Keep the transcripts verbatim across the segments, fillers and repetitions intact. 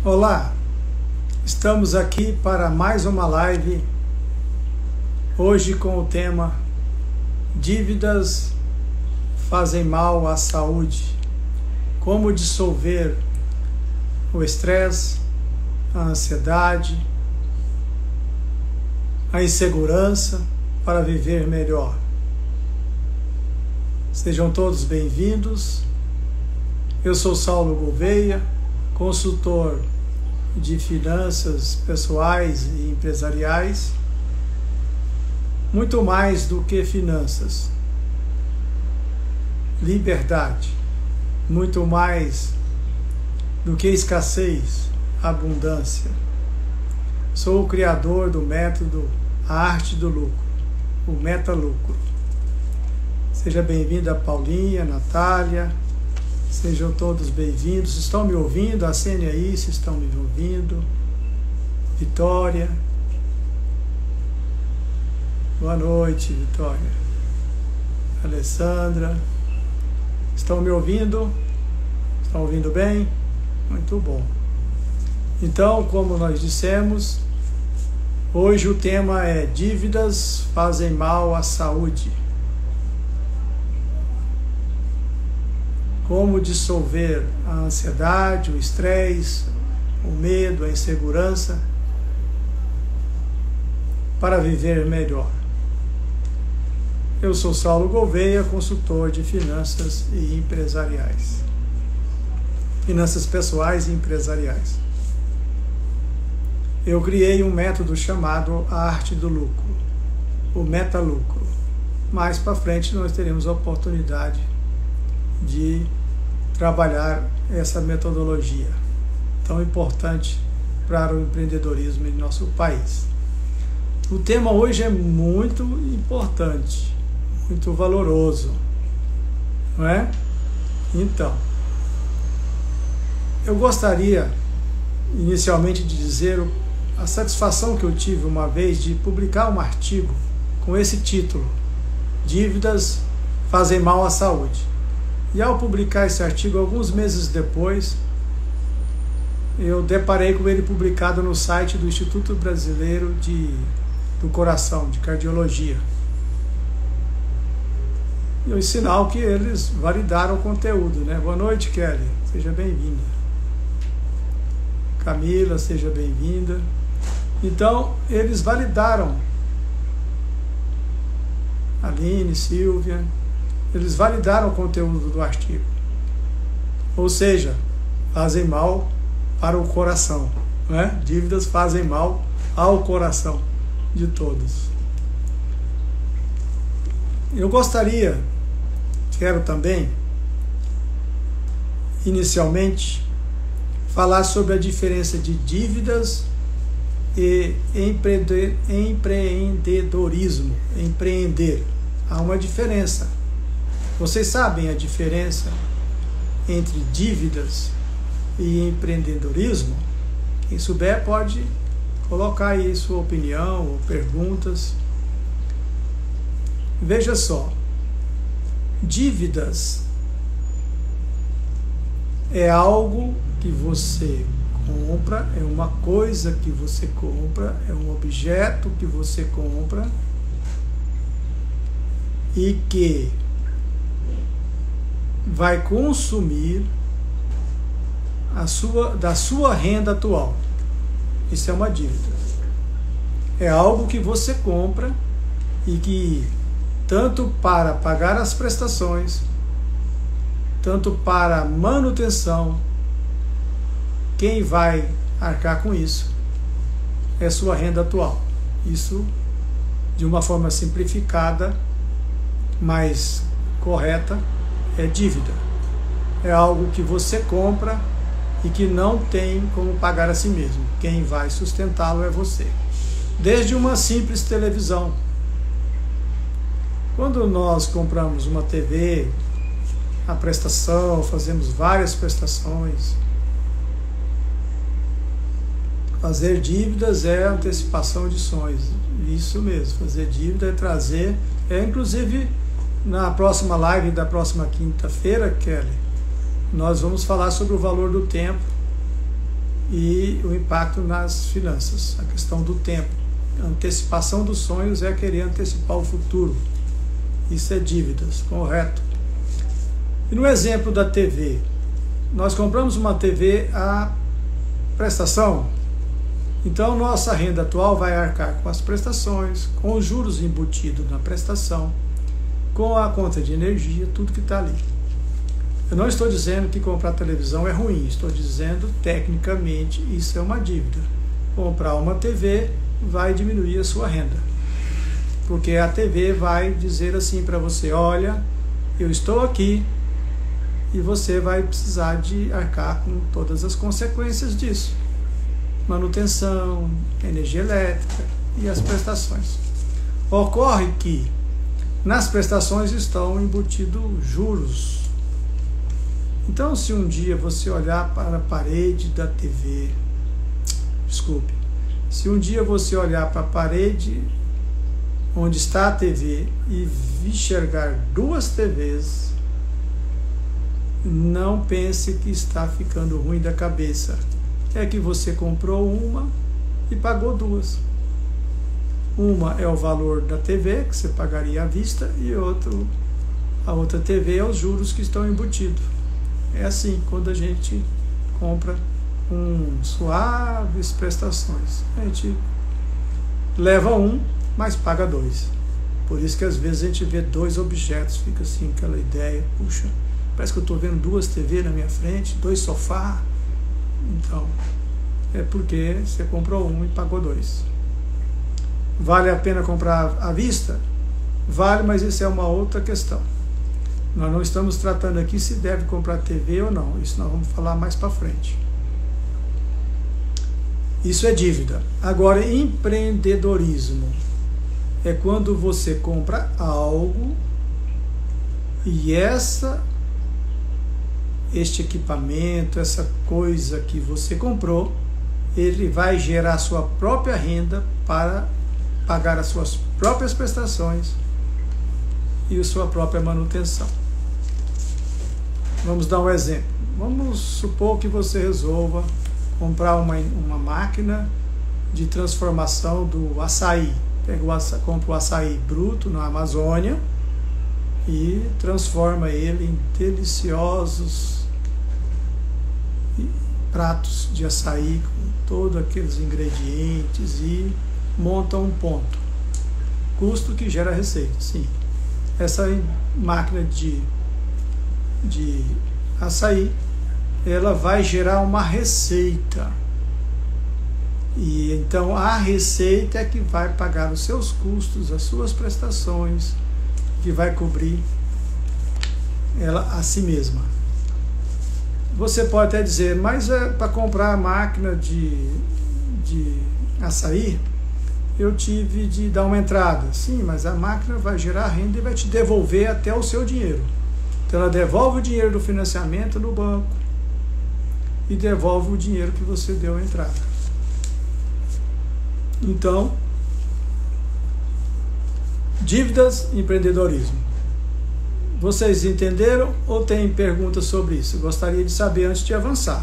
Olá, estamos aqui para mais uma live, hoje com o tema Dívidas fazem mal à saúde, como dissolver o estresse, a ansiedade, a insegurança para viver melhor. Sejam todos bem-vindos. Eu sou Saulo Gouveia, consultor de finanças pessoais e empresariais, muito mais do que finanças, liberdade, muito mais do que escassez, abundância. Sou o criador do método A Arte do Lucro, o Meta-Lucro. Seja bem-vinda Paulinha, Natália, sejam todos bem-vindos. Estão me ouvindo? Acene aí se estão me ouvindo. Vitória. Boa noite, Vitória. Alessandra. Estão me ouvindo? Estão ouvindo bem? Muito bom. Então, como nós dissemos, hoje o tema é dívidas fazem mal à saúde. Como dissolver a ansiedade, o estresse, o medo, a insegurança para viver melhor. Eu sou Saulo Gouveia, consultor de finanças e empresariais. Finanças pessoais e empresariais. Eu criei um método chamado A Arte do Lucro, o Meta-Lucro. Mais para frente nós teremos a oportunidade de trabalhar essa metodologia tão importante para o empreendedorismo em nosso país. O tema hoje é muito importante, muito valoroso, não é? Então, eu gostaria inicialmente de dizer a satisfação que eu tive uma vez de publicar um artigo com esse título: Dívidas fazem mal à saúde. E ao publicar esse artigo, alguns meses depois, eu deparei com ele publicado no site do Instituto Brasileiro de, do Coração, de Cardiologia. E o sinal que eles validaram o conteúdo, né? Boa noite, Kelly. Seja bem-vinda. Camila, seja bem-vinda. Então, eles validaram. Aline, Silvia... Eles validaram o conteúdo do artigo. Ou seja, fazem mal para o coração, né? Dívidas fazem mal ao coração de todos. Eu gostaria, quero também, inicialmente, falar sobre a diferença de dívidas e empreendedorismo. Empreender. Há uma diferença. Vocês sabem a diferença entre dívidas e empreendedorismo? Quem souber pode colocar aí sua opinião ou perguntas. Veja só, dívidas é algo que você compra, é uma coisa que você compra, é um objeto que você compra e que vai consumir a sua, da sua renda atual. Isso é uma dívida. É algo que você compra e que, tanto para pagar as prestações, tanto para manutenção, quem vai arcar com isso é sua renda atual. Isso de uma forma simplificada, mas correta, é dívida. É algo que você compra e que não tem como pagar a si mesmo. Quem vai sustentá-lo é você. Desde uma simples televisão. Quando nós compramos uma T V, a prestação, fazemos várias prestações. Fazer dívidas é antecipação de sonhos. Isso mesmo, fazer dívida é trazer, é inclusive na próxima live da próxima quinta-feira, Kelly, nós vamos falar sobre o valor do tempo e o impacto nas finanças, a questão do tempo. A antecipação dos sonhos é querer antecipar o futuro. Isso é dívidas, correto. E no exemplo da T V, nós compramos uma T V a prestação, então nossa renda atual vai arcar com as prestações, com os juros embutidos na prestação, com a conta de energia, tudo que está ali. Eu não estou dizendo que comprar televisão é ruim, estou dizendo tecnicamente isso é uma dívida. Comprar uma T V vai diminuir a sua renda, porque a T V vai dizer assim para você: olha, eu estou aqui, e você vai precisar de arcar com todas as consequências disso. Manutenção, energia elétrica e as prestações. Ocorre que nas prestações estão embutidos juros. Então, se um dia você olhar para a parede da T V, desculpe, se um dia você olhar para a parede onde está a T V e enxergar duas T Vs, não pense que está ficando ruim da cabeça. É que você comprou uma e pagou duas. Uma é o valor da T V, que você pagaria à vista, e outro, a outra T V é os juros que estão embutidos. É assim quando a gente compra com suaves prestações. A gente leva um, mas paga dois. Por isso que às vezes a gente vê dois objetos, fica assim aquela ideia, puxa, parece que eu estou vendo duas T V na minha frente, dois sofás. Então, é porque você comprou um e pagou dois. Vale a pena comprar à vista? Vale, mas isso é uma outra questão. Nós não estamos tratando aqui se deve comprar T V ou não. Isso nós vamos falar mais para frente. Isso é dívida. Agora, empreendedorismo é quando você compra algo e essa este equipamento, essa coisa que você comprou, ele vai gerar sua própria renda para pagar as suas próprias prestações e a sua própria manutenção. Vamos dar um exemplo. Vamos supor que você resolva comprar uma, uma máquina de transformação do açaí. Pega o açaí, compra o açaí bruto na Amazônia e transforma ele em deliciosos pratos de açaí com todos aqueles ingredientes e monta um ponto. Custo que gera receita, sim. Essa máquina de, de açaí, ela vai gerar uma receita. E então a receita é que vai pagar os seus custos, as suas prestações, que vai cobrir ela a si mesma. Você pode até dizer, mas é, para comprar a máquina de, de açaí, eu tive de dar uma entrada. Sim, mas a máquina vai gerar renda e vai te devolver até o seu dinheiro. Então ela devolve o dinheiro do financiamento no banco e devolve o dinheiro que você deu a entrada. Então, dívidas, empreendedorismo. Vocês entenderam ou tem perguntas sobre isso? Eu gostaria de saber antes de avançar.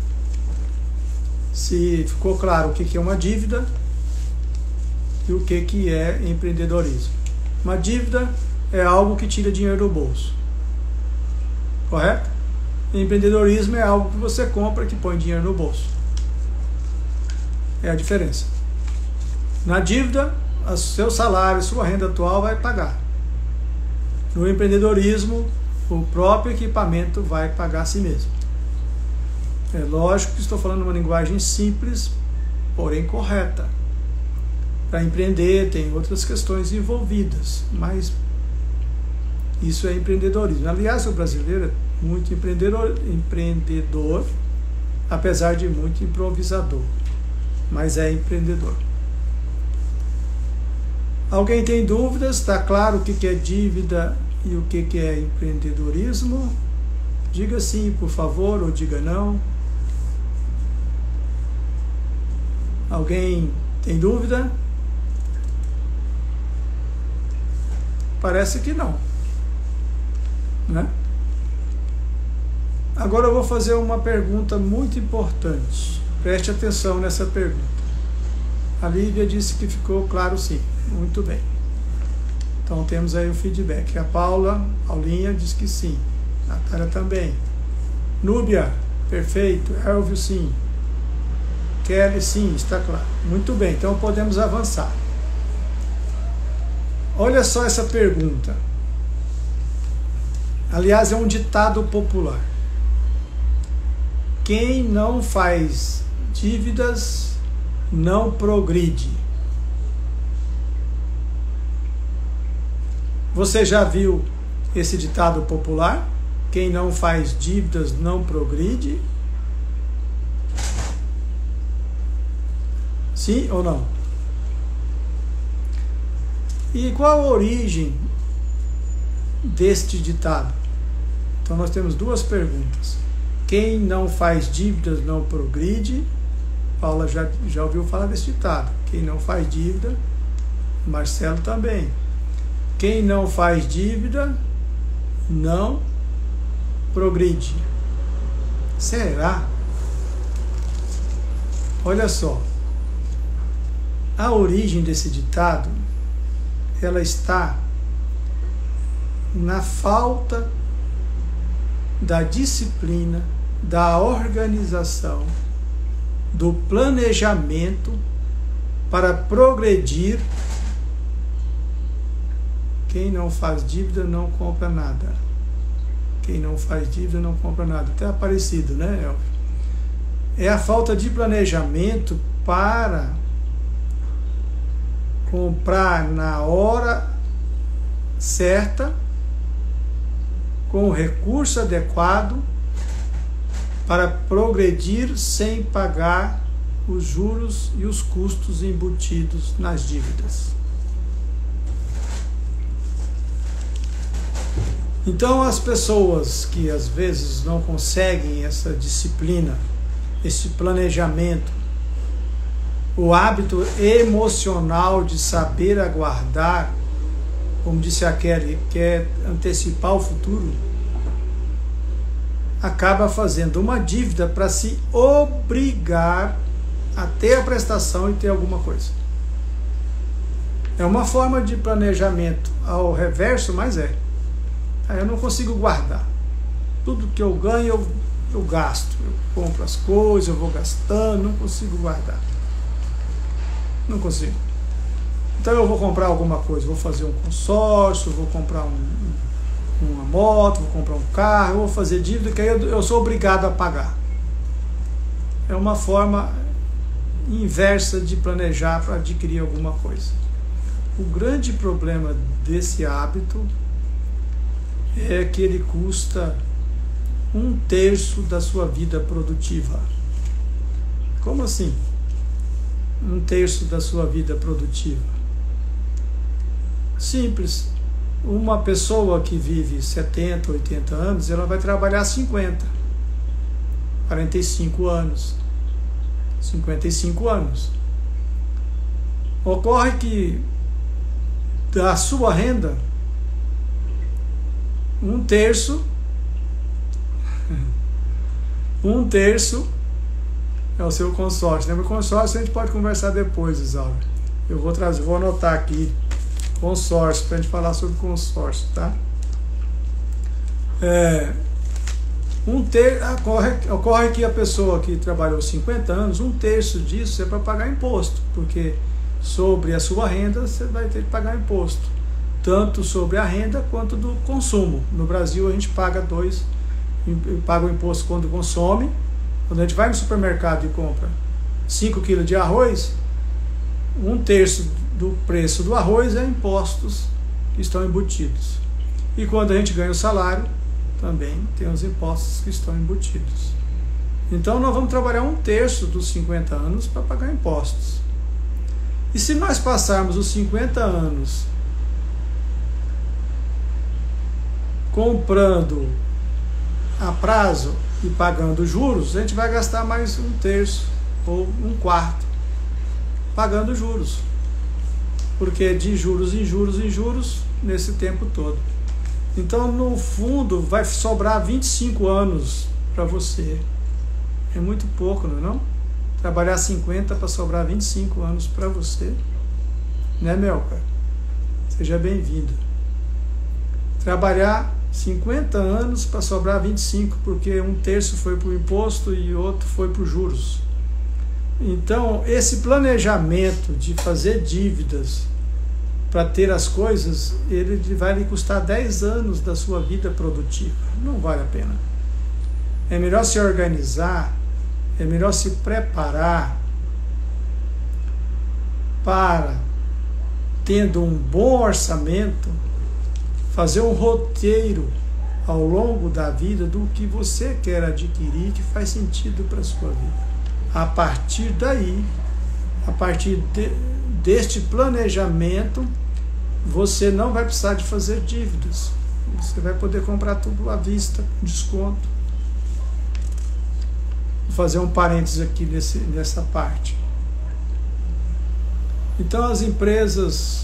Se ficou claro o que é uma dívida e o que é empreendedorismo. Uma dívida é algo que tira dinheiro do bolso. Correto? Empreendedorismo é algo que você compra que põe dinheiro no bolso. É a diferença. Na dívida, o seu salário, sua renda atual vai pagar. No empreendedorismo, o próprio equipamento vai pagar a si mesmo. É lógico que estou falando uma linguagem simples, porém correta. Para empreender tem outras questões envolvidas, mas isso é empreendedorismo. Aliás, o brasileiro é muito empreendedor, empreendedor, apesar de muito improvisador, mas é empreendedor. Alguém tem dúvidas? Está claro o que é dívida e o que é empreendedorismo? Diga sim, por favor, ou diga não. Alguém tem dúvida? Parece que não, né? Agora eu vou fazer uma pergunta muito importante. Preste atenção nessa pergunta. A Lívia disse que ficou claro sim. Muito bem. Então temos aí o feedback. A Paula, Paulinha, diz que sim. A Natália também. Núbia, perfeito. Elvio, sim. Kelly, sim, está claro. Muito bem, então podemos avançar. Olha só essa pergunta. Aliás, é um ditado popular. Quem não faz dívidas não progride. Você já viu esse ditado popular? Quem não faz dívidas não progride? Sim ou não? E qual a origem deste ditado? Então nós temos duas perguntas. Quem não faz dívidas não progride? Paula já, já ouviu falar desse ditado. Quem não faz dívida, Marcelo também. Quem não faz dívida não progride. Será? Olha só. A origem desse ditado, ela está na falta da disciplina, da organização, do planejamento para progredir. Quem não faz dívida não compra nada. Quem não faz dívida não compra nada. Até parecido, né, Elvio? É a falta de planejamento para comprar na hora certa, com o recurso adequado, para progredir sem pagar os juros e os custos embutidos nas dívidas. Então, as pessoas que às vezes não conseguem essa disciplina, esse planejamento, o hábito emocional de saber aguardar, como disse a Kelly, quer antecipar o futuro, acaba fazendo uma dívida para se obrigar a ter a prestação e ter alguma coisa. É uma forma de planejamento ao reverso, mas é. Eu não consigo guardar. Tudo que eu ganho, eu, eu gasto. Eu compro as coisas, eu vou gastando, não consigo guardar. Não consigo. Então eu vou comprar alguma coisa, vou fazer um consórcio, vou comprar um, uma moto, vou comprar um carro, vou fazer dívida que aí eu, eu sou obrigado a pagar. É uma forma inversa de planejar para adquirir alguma coisa. O grande problema desse hábito é que ele custa um terço da sua vida produtiva. Como assim? Um terço da sua vida produtiva? Simples. Uma pessoa que vive setenta, oitenta anos, ela vai trabalhar cinquenta, quarenta e cinco anos, cinquenta e cinco anos. Ocorre que da sua renda, um terço, um terço é o seu consórcio. Lembra, consórcio a gente pode conversar depois, Isaura. Eu vou trazer, vou anotar aqui consórcio, para a gente falar sobre consórcio, tá? É, um ter, ocorre, ocorre que a pessoa que trabalhou cinquenta anos, um terço disso é para pagar imposto, porque sobre a sua renda você vai ter que pagar imposto, tanto sobre a renda quanto do consumo. No Brasil a gente paga dois, paga o imposto quando consome. Quando a gente vai no supermercado e compra cinco quilos de arroz, um terço do preço do arroz é impostos que estão embutidos. E quando a gente ganha o salário, também tem os impostos que estão embutidos. Então nós vamos trabalhar um terço dos cinquenta anos para pagar impostos. E se nós passarmos os cinquenta anos comprando a prazo e pagando juros, a gente vai gastar mais um terço ou um quarto pagando juros, porque de juros em juros em juros nesse tempo todo. Então, no fundo, vai sobrar vinte e cinco anos para você. É muito pouco, não é não? Trabalhar cinquenta para sobrar vinte e cinco anos para você. Né, Melka? Seja bem-vindo. Trabalhar cinquenta anos para sobrar vinte e cinco, porque um terço foi para o imposto e outro foi para os juros. Então, esse planejamento de fazer dívidas para ter as coisas, ele vai lhe custar dez anos da sua vida produtiva. Não vale a pena. É melhor se organizar, é melhor se preparar para, tendo um bom orçamento, fazer um roteiro ao longo da vida do que você quer adquirir que faz sentido para a sua vida. A partir daí, a partir de, deste planejamento, você não vai precisar de fazer dívidas. Você vai poder comprar tudo à vista, com desconto. Vou fazer um parênteses aqui nesse, nessa parte. Então as empresas,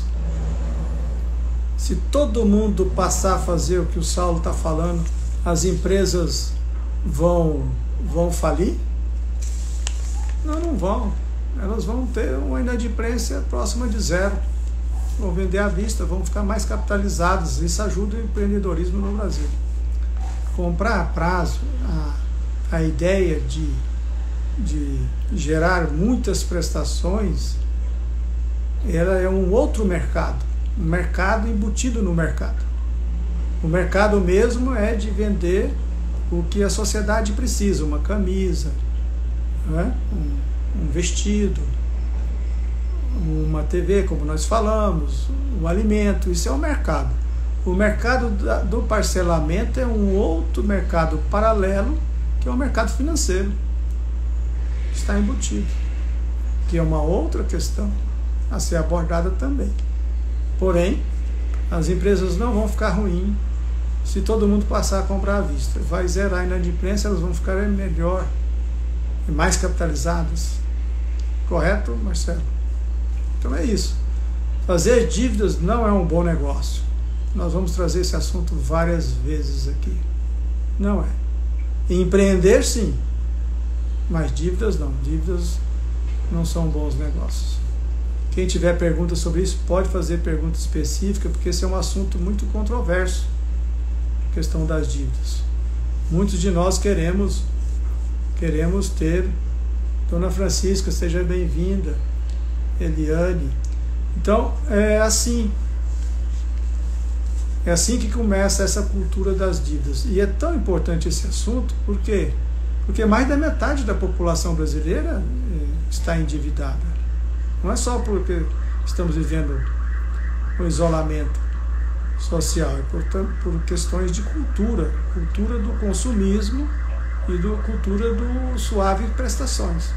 se todo mundo passar a fazer o que o Saulo está falando, as empresas vão, vão falir? Não, não vão. Elas vão ter uma inadimplência próxima de zero. Vão vender à vista, vão ficar mais capitalizadas. Isso ajuda o empreendedorismo no Brasil. Comprar a prazo, a, a ideia de, de gerar muitas prestações, ela é um outro mercado. Um mercado embutido no mercado. O mercado mesmo é de vender o que a sociedade precisa, uma camisa, né? um, um vestido, uma T V, como nós falamos, um alimento. Isso é o mercado. O mercado da, do parcelamento é um outro mercado paralelo, que é o mercado financeiro. Está embutido, que é uma outra questão a ser abordada também. Porém, as empresas não vão ficar ruins se todo mundo passar a comprar à vista. Vai zerar a inadimplência, elas vão ficar melhor, mais capitalizadas. Correto, Marcelo? Então é isso. Fazer dívidas não é um bom negócio. Nós vamos trazer esse assunto várias vezes aqui. Não é. Empreender, sim. Mas dívidas não. Dívidas não são bons negócios. Quem tiver perguntas sobre isso, pode fazer pergunta específica, porque esse é um assunto muito controverso, a questão das dívidas. Muitos de nós queremos, queremos ter. Dona Francisca, seja bem-vinda. Eliane. Então, é assim. É assim que começa essa cultura das dívidas. E é tão importante esse assunto, por quê? Porque mais da metade da população brasileira está endividada. Não é só porque estamos vivendo um isolamento social, é portanto por questões de cultura, cultura do consumismo e do cultura do suave prestações.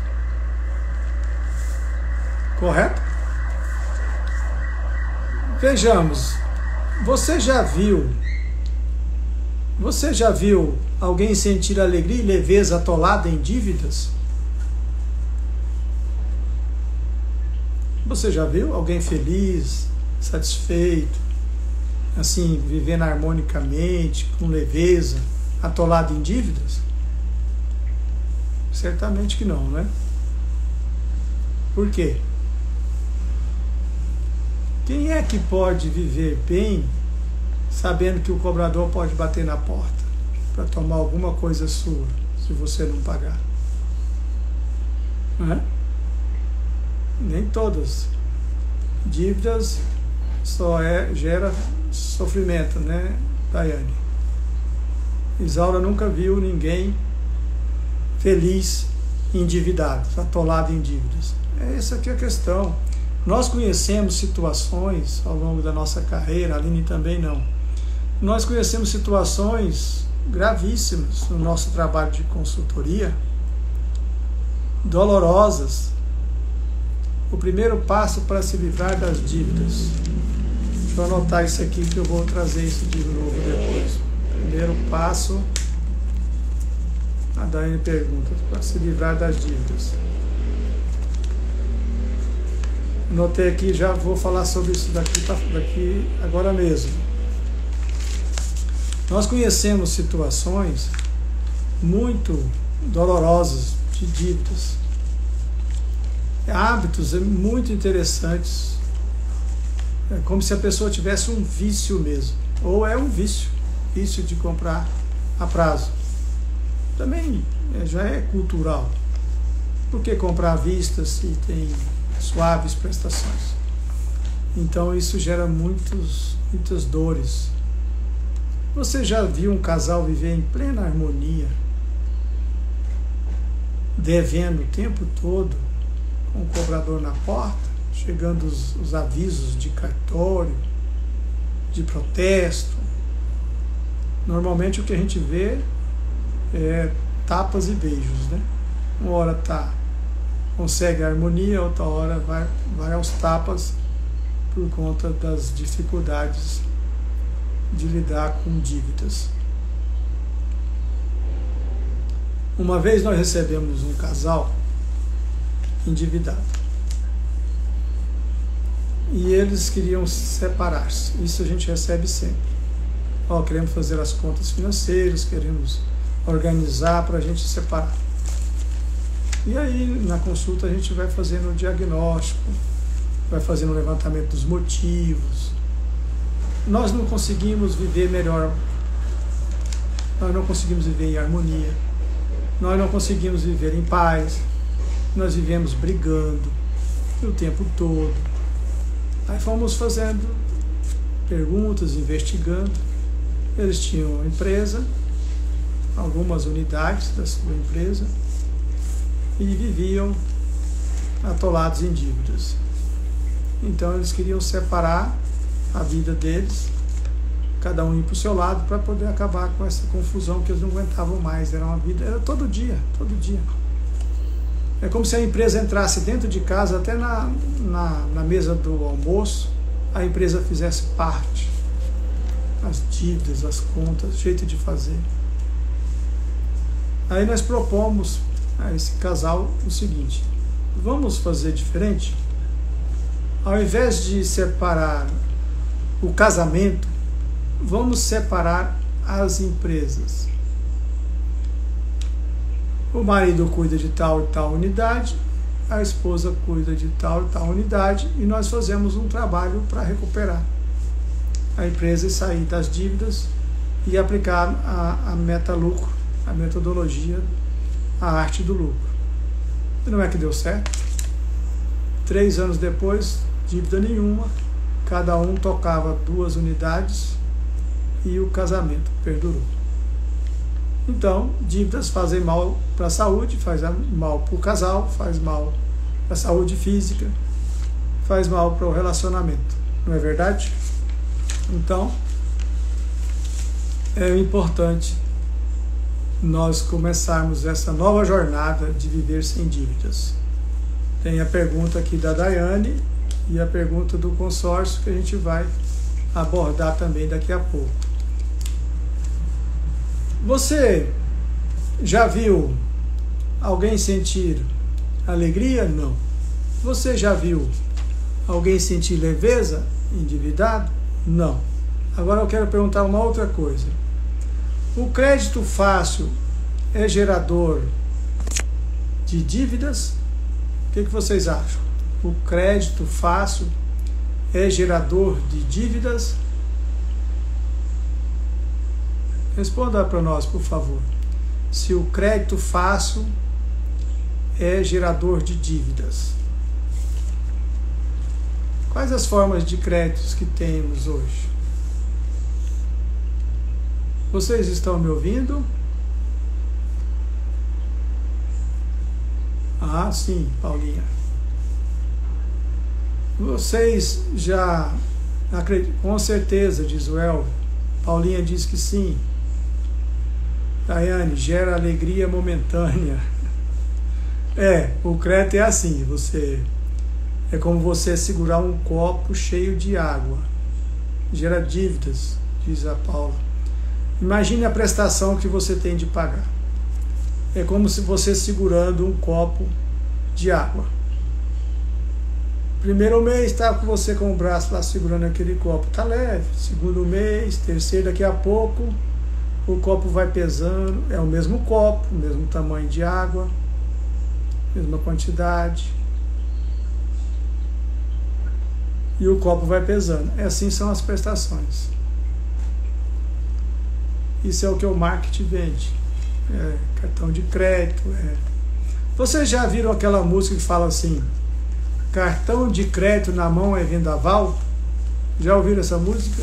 Correto? Vejamos, você já viu, você já viu alguém sentir alegria e leveza atolada em dívidas? Você já viu alguém feliz, satisfeito, assim, vivendo harmonicamente, com leveza, atolado em dívidas? Certamente que não, né? Por quê? Quem é que pode viver bem sabendo que o cobrador pode bater na porta para tomar alguma coisa sua, se você não pagar? Não é? Nem todas. Dívidas só é, gera sofrimento, né, Daiane? Isaura nunca viu ninguém feliz endividado, atolado em dívidas. É essa aqui a questão. Nós conhecemos situações ao longo da nossa carreira, a Aline também não. Nós conhecemos situações gravíssimas no nosso trabalho de consultoria, dolorosas. O primeiro passo para se livrar das dívidas. Deixa eu anotar isso aqui que eu vou trazer isso de novo depois. Primeiro passo, a Daiane pergunta, para se livrar das dívidas. Anotei aqui, já vou falar sobre isso daqui, daqui agora mesmo. Nós conhecemos situações muito dolorosas de dívidas. hábitos muito interessantes. É como se a pessoa tivesse um vício mesmo, ou é um vício, vício de comprar a prazo. Também é, já é cultural. Por que comprar à vista se tem suaves prestações? Então isso gera muitos, muitas dores. Você já viu um casal viver em plena harmonia, devendo o tempo todo, com o cobrador na porta, chegando os, os avisos de cartório, de protesto? Normalmente o que a gente vê é tapas e beijos, né? Uma hora tá, consegue a harmonia, outra hora vai, vai aos tapas por conta das dificuldades de lidar com dívidas. Uma vez nós recebemos um casal endividado e eles queriam separar-se. Isso a gente recebe sempre. Ó, queremos fazer as contas financeiras, queremos organizar para a gente se separar. E aí na consulta a gente vai fazendo o diagnóstico, vai fazendo o levantamento dos motivos. Nós não conseguimos viver melhor, nós não conseguimos viver em harmonia, nós não conseguimos viver em paz, nós vivemos brigando o tempo todo. Aí fomos fazendo perguntas, investigando. Eles tinham empresa, algumas unidades da sua empresa, e viviam atolados em dívidas. Então eles queriam separar a vida deles, cada um ir para o seu lado, para poder acabar com essa confusão que eles não aguentavam mais. Era uma vida, era todo dia, todo dia. É como se a empresa entrasse dentro de casa, até na, na, na mesa do almoço, a empresa fizesse parte. As dívidas, as contas, jeito de fazer. Aí nós propomos a esse casal o seguinte: vamos fazer diferente? Ao invés de separar o casamento, vamos separar as empresas. O marido cuida de tal e tal unidade, a esposa cuida de tal e tal unidade, e nós fazemos um trabalho para recuperar a empresa e sair das dívidas e aplicar a, a meta-lucro, a metodologia, a arte do lucro. E não é que deu certo? Três anos depois, dívida nenhuma, cada um tocava duas unidades e o casamento perdurou. Então, dívidas fazem mal para a saúde, faz mal para o casal, faz mal para a saúde física, faz mal para o relacionamento. Não é verdade? Então, é importante nós começarmos essa nova jornada de viver sem dívidas. Tem a pergunta aqui da Daiane e a pergunta do consórcio que a gente vai abordar também daqui a pouco. Você já viu alguém sentir alegria? Não. Você já viu alguém sentir leveza endividado? Não. Agora eu quero perguntar uma outra coisa. O crédito fácil é gerador de dívidas? O que, que vocês acham? O crédito fácil é gerador de dívidas? Responda para nós, por favor. Se o crédito fácil é gerador de dívidas. Quais as formas de créditos que temos hoje? Vocês estão me ouvindo? Ah, sim, Paulinha. Vocês já acreditam? Com certeza, diz o Elvio. Paulinha diz que sim. Daiane, gera alegria momentânea. É, o crédito é assim, você é como você segurar um copo cheio de água. Gera dívidas, diz a Paula. Imagine a prestação que você tem de pagar. É como se você segurando um copo de água. Primeiro mês está com você com o braço lá segurando aquele copo, tá leve. Segundo mês, terceiro, daqui a pouco o copo vai pesando. É o mesmo copo, o mesmo tamanho de água, mesma quantidade. e o copo vai pesando. Assim são as prestações. Isso é o que o marketing vende. É, cartão de crédito. É. Vocês já viram aquela música que fala assim: cartão de crédito na mão é vendaval? Já ouviram essa música?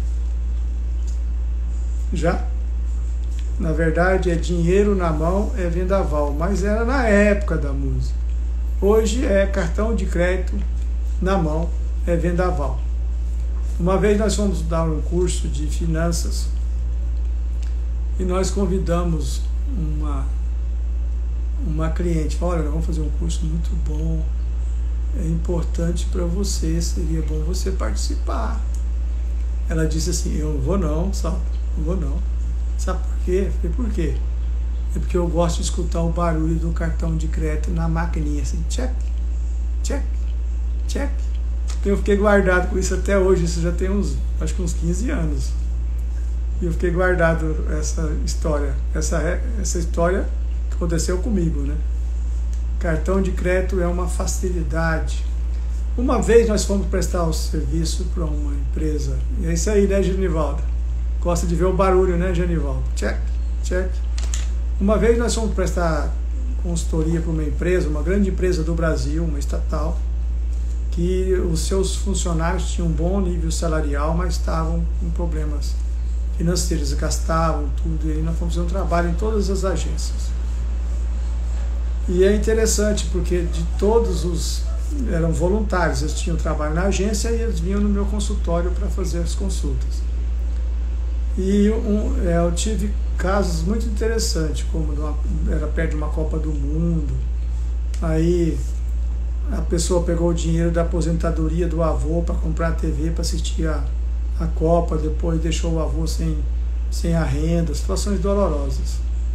Já? Na verdade é dinheiro na mão é vendaval, mas era na época da música. Hoje é cartão de crédito na mão é vendaval. Uma vez nós fomos dar um curso de finanças e nós convidamos uma, uma cliente. Olha, nós vamos fazer um curso muito bom, é importante para você, seria bom você participar. Ela disse assim: eu não vou não, sabe? Não vou não. Sabe por quê? Eu falei: por quê? É porque eu gosto de escutar o barulho do cartão de crédito na maquininha, assim, check, check, check. Eu fiquei guardado com isso até hoje, isso já tem uns, acho que uns quinze anos. E eu fiquei guardado essa história, essa, essa história que aconteceu comigo, né? Cartão de crédito é uma facilidade. Uma vez nós fomos prestar o serviço para uma empresa, e é isso aí, né, Genivaldo? Gosta de ver o barulho, né, Genivaldo? Check, check. Uma vez nós fomos prestar consultoria para uma empresa, uma grande empresa do Brasil, uma estatal, que os seus funcionários tinham um bom nível salarial, mas estavam com problemas financeiros, gastavam tudo, e aí nós fomos fazer um trabalho em todas as agências. E é interessante porque de todos os, eram voluntários, eles tinham trabalho na agência e eles vinham no meu consultório para fazer as consultas. E um, é, eu tive casos muito interessantes, como numa, era perto de uma Copa do Mundo, aí a pessoa pegou o dinheiro da aposentadoria do avô para comprar a T V para assistir a, a Copa, depois deixou o avô sem, sem a renda, situações dolorosas.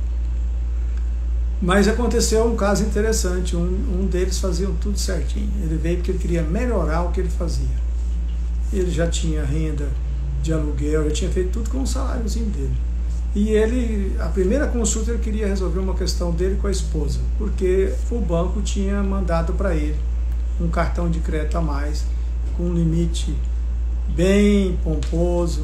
Mas aconteceu um caso interessante, um, um deles fazia tudo certinho, ele veio porque ele queria melhorar o que ele fazia. Ele já tinha renda de aluguel, já tinha feito tudo com o saláriozinho dele. E ele, a primeira consulta, ele queria resolver uma questão dele com a esposa, porque o banco tinha mandado para ele um cartão de crédito a mais, com um limite bem pomposo,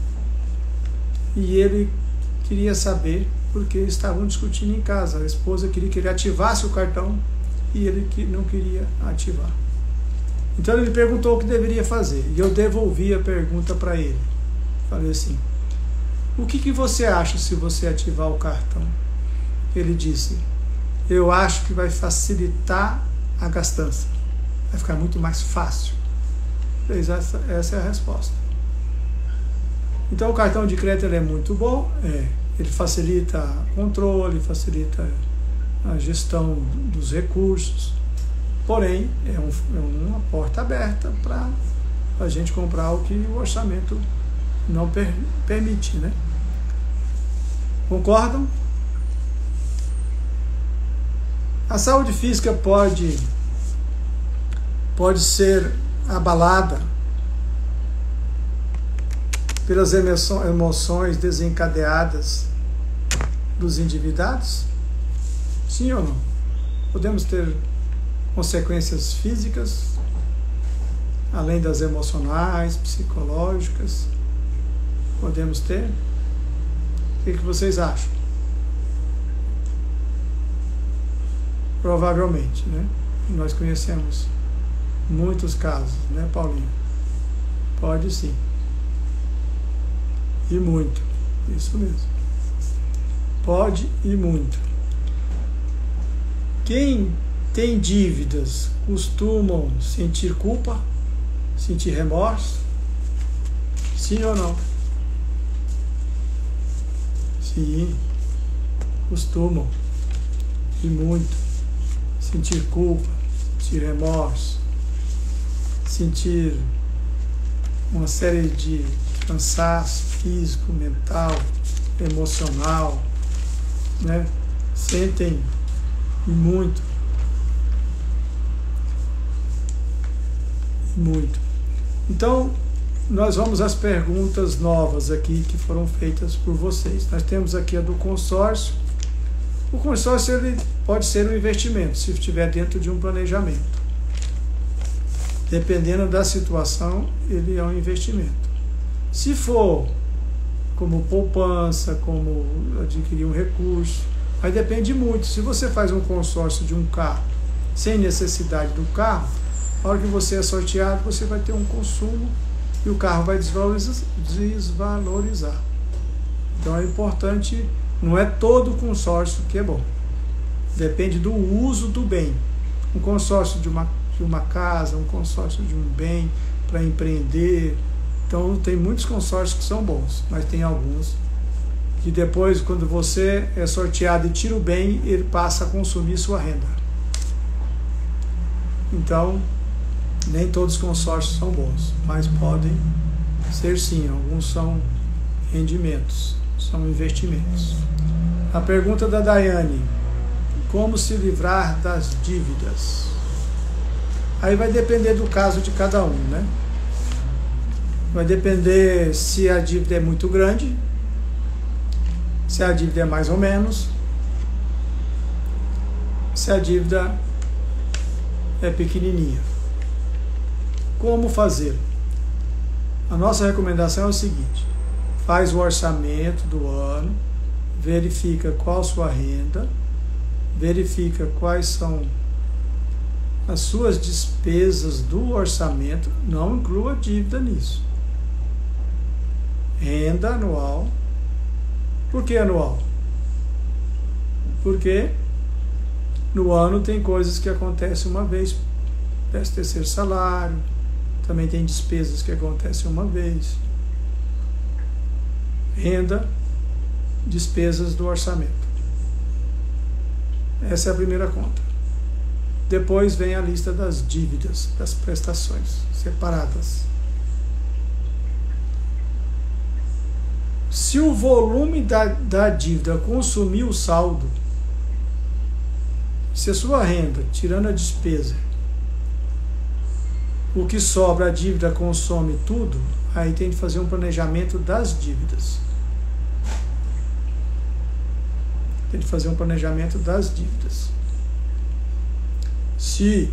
e ele queria saber, porque estavam discutindo em casa, a esposa queria que ele ativasse o cartão e ele não queria ativar. Então ele me perguntou o que deveria fazer, e eu devolvi a pergunta para ele. Falei assim: o que, que você acha se você ativar o cartão? Ele disse: eu acho que vai facilitar a gastança, vai ficar muito mais fácil. Essa, essa é a resposta. Então o cartão de crédito ele é muito bom, é, ele facilita o controle, facilita a gestão dos recursos, porém é, um, é uma porta aberta para a gente comprar o que o orçamento não per, permite, né? Concordam? A saúde física pode, pode ser abalada pelas emoções desencadeadas dos endividados? Sim ou não? Podemos ter consequências físicas, além das emocionais, psicológicas. Podemos ter? O que, que vocês acham? Provavelmente, né? Nós conhecemos muitos casos, né, Paulinho? Pode sim. E muito. Isso mesmo. Pode e muito. Quem tem dívidas costumam sentir culpa? Sentir remorso? Sim ou não? Sim. Costumam. E muito. Sentir culpa, sentir remorso, sentir uma série de cansaço físico, mental, emocional, né? Sentem e muito, e muito. Então, nós vamos às perguntas novas aqui que foram feitas por vocês. Nós temos aqui a do consórcio. O consórcio ele pode ser um investimento, se estiver dentro de um planejamento. dependendo da situação, ele é um investimento. Se for como poupança, como adquirir um recurso, aí depende muito. Se você faz um consórcio de um carro sem necessidade do carro, na hora que você é sorteado, você vai ter um consumo e o carro vai desvalorizar. Então é importante, não é todo consórcio que é bom. Depende do uso do bem. Um consórcio de uma, de uma casa, um consórcio de um bem para empreender. Então tem muitos consórcios que são bons, mas tem alguns que depois, quando você é sorteado e tira o bem, ele passa a consumir sua renda. Então, nem todos os consórcios são bons, mas podem ser sim, alguns são rendimentos, são investimentos. A pergunta da Daiane: como se livrar das dívidas? Aí vai depender do caso de cada um, né? Vai depender se a dívida é muito grande, se a dívida é mais ou menos, se a dívida é pequenininha. Como fazer? A nossa recomendação é o seguinte: faz o orçamento do ano, verifica qual a sua renda, verifica quais são as suas despesas do orçamento, não inclua dívida nisso. Renda anual. Por que anual? Porque no ano tem coisas que acontecem uma vez, décimo terceiro salário, também tem despesas que acontecem uma vez. Renda, despesas do orçamento. Essa é a primeira conta. Depois vem a lista das dívidas, das prestações separadas. Se o volume da, da dívida consumir o saldo, se a sua renda, tirando a despesa, o que sobra, a dívida consome tudo, aí tem que fazer um planejamento das dívidas. Tem que fazer um planejamento das dívidas. Se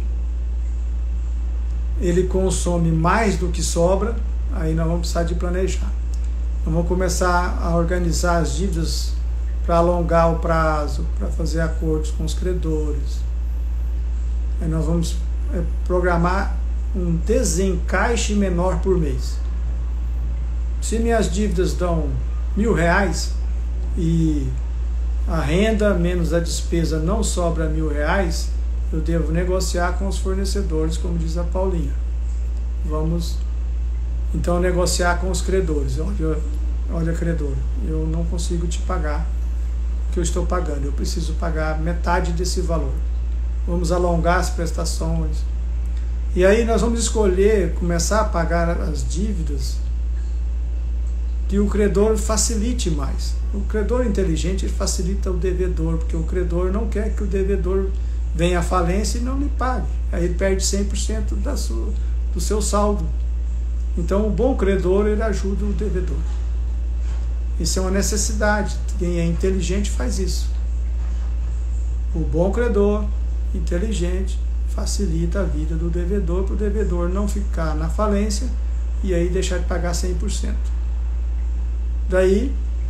ele consome mais do que sobra, aí nós vamos precisar de planejar. Nós vamos começar a organizar as dívidas para alongar o prazo, para fazer acordos com os credores. Aí nós vamos programar um desencaixe menor por mês. Se minhas dívidas dão mil reais e a renda menos a despesa não sobra mil reais, eu devo negociar com os fornecedores, como diz a Paulinha. Vamos então negociar com os credores. Olha, olha, credor, eu não consigo te pagar o que eu estou pagando, eu preciso pagar metade desse valor. Vamos alongar as prestações. E aí nós vamos escolher começar a pagar as dívidas que o credor facilite mais. O credor inteligente, ele facilita o devedor, porque o credor não quer que o devedor venha à falência e não lhe pague. Aí ele perde cem por cento da sua, do seu saldo. Então o bom credor, ele ajuda o devedor. Isso é uma necessidade. Quem é inteligente faz isso. O bom credor, inteligente, facilita a vida do devedor, para o devedor não ficar na falência e aí deixar de pagar cem por cento. Daí,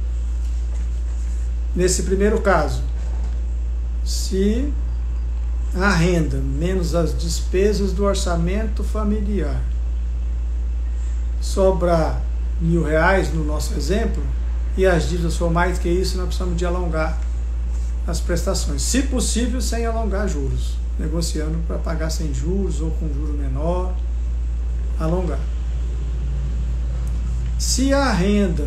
nesse primeiro caso, se a renda menos as despesas do orçamento familiar sobrar mil reais no nosso exemplo, e as dívidas for mais que isso, nós precisamos de alongar as prestações, se possível sem alongar juros, negociando para pagar sem juros ou com juro menor, alongar. Se a renda